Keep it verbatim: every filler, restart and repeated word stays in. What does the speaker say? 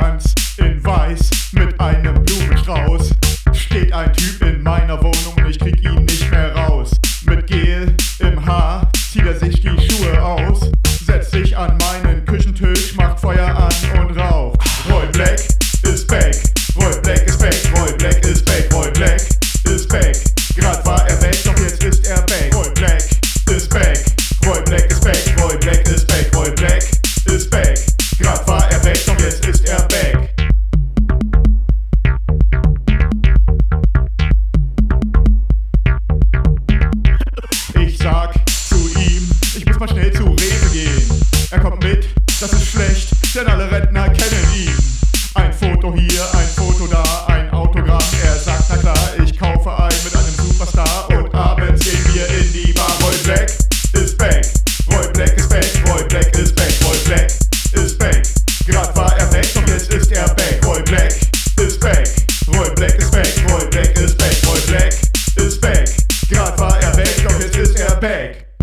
Ganz in weiß mit einem Blumenstrauß steht ein Typ in meiner Wohnung, ich krieg ihn nicht mehr raus. Mit Gel im Haar zieht er sich die Schuhe aus, setzt sich an meinen Küchentisch, macht Feuer an und raucht. Roy Black ist back, Roy Black ist back, Roy Black ist back, Roy Black ist back. Grad war er weg, doch jetzt ist er back. Roy Black ist back, Roy Black ist back, Roy Black ist back, Roy Black ist back. Grad war er weg, doch jetzt ist er back. Ich sag zu ihm, ich muss mal schnell zu Rewe gehen. Er kommt mit, das ist schlecht, denn alle Rentner kennen ihn. Ein Foto hier, ein Foto da, ein Autogramm. Er sagt, na klar, ich kaufe ein mit einem Superstar und abends gehen wir in die Bar. Roy Black ist back, Roy Black ist back, Roy Black ist back, Roy Black ist back. Grad war er weg, doch jetzt ist er back. Roy Black ist back, Roy Black ist back, Roy Black ist back, Roy Black ist back. Grad war er weg, doch jetzt ist er back.